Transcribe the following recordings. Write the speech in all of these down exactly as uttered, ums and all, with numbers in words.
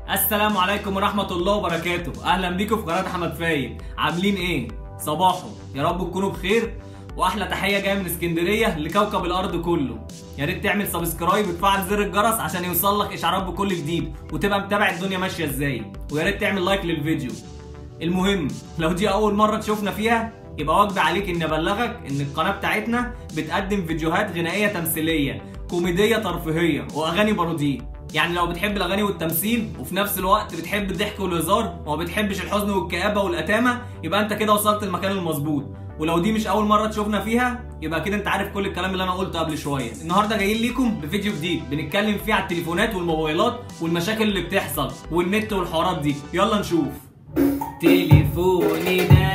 السلام عليكم ورحمة الله وبركاته. أهلا بيكم في قناة أحمد فايد. عاملين إيه؟ صباحو، يا رب تكونوا بخير. وأحلى تحية جاية من اسكندرية لكوكب الأرض كله. يا ريت تعمل سبسكرايب وتفعل زر الجرس عشان يوصلك إشعارات بكل جديد وتبقى متابع الدنيا ماشية إزاي. ويا ريت تعمل لايك للفيديو. المهم، لو دي أول مرة تشوفنا فيها يبقى واجب عليك إني أبلغك إن القناة بتاعتنا بتقدم فيديوهات غنائية تمثيلية، كوميدية ترفيهية، وأغاني باروديه. يعني لو بتحب الاغاني والتمثيل وفي نفس الوقت بتحب الضحك والهزار وما بتحبش الحزن والكآبة والأتامة، يبقى انت كده وصلت المكان المظبوط. ولو دي مش اول مرة تشوفنا فيها يبقى كده انت عارف كل الكلام اللي انا قلته قبل شوية. النهارده جايين ليكم بفيديو جديد بنتكلم فيه على التليفونات والموبايلات والمشاكل اللي بتحصل والنت والحوارات دي. يلا نشوف. تليفوني ده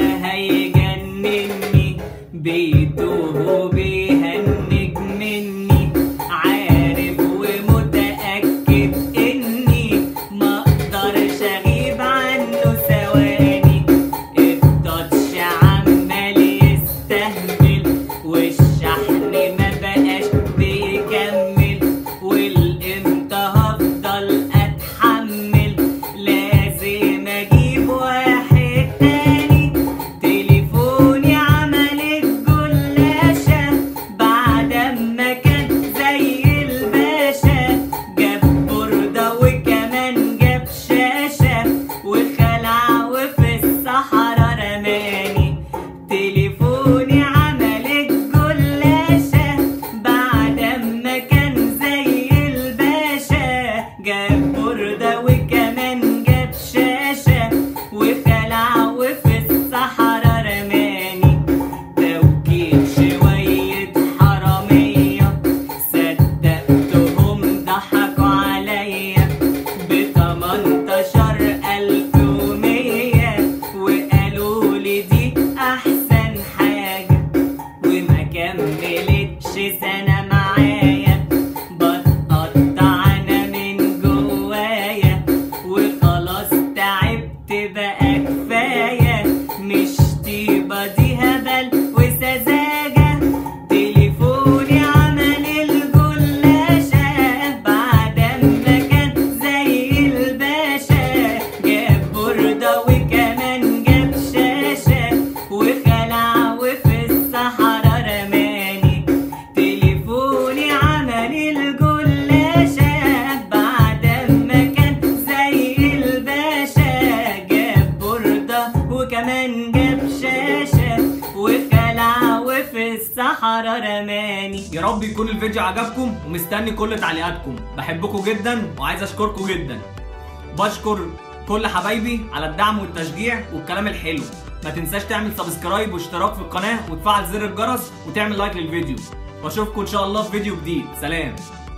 هيجنني، بيتوه وبيهنج مني، عارف ومتأكد اني ما اقدرش اغيب عنه ثواني. التاتش عمال يستهبل والشحن ما بقاش بيكمل، والامتى هفضل اتحمل؟ لازم اجيب واحد تاني. تليفوني عمل الجلاشة بعد ما كان زي الباشا، جاب بوردة وكمان جاب شاشة وخلع وفي الصحراء رماني. تليفوني عمل الجلاشة بعد ما كان زي الباشا، جاب بوردة وكمان جاب شاشة وخلع وفي الصحراء رماني. توكيل شوية حرامية صدقتهم ضحكوا عليا بتمنتاشر ألف ومية، وقالوا لي دي أحسن حاجة، وما كملتش سنة معايا بتقطع أنا من جوايا، وخلاص تعبت بقى كفاية، مش طيبة دي هبل وسذاجة. تليفوني عمل الجلاشة بعد ما كان زي الباشا، جاب بوردة وكمان جاب شاشة وخلع وفي الصحراء رماني. تليفوني عمل الجلاشة بعد ما كان زي الباشا، جاب بوردة وكمان جاب شاشة وخلع وفي الصحراء رماني. يا رب يكون الفيديو عجبكم ومستني كل تعليقاتكم. بحبكم جدا وعايز اشكركم جدا. بشكر كل حبايبي على الدعم والتشجيع والكلام الحلو. ما تنساش تعمل سبسكرايب واشتراك في القناة وتفعل زر الجرس وتعمل لايك للفيديو. واشوفكم ان شاء الله في فيديو جديد. سلام.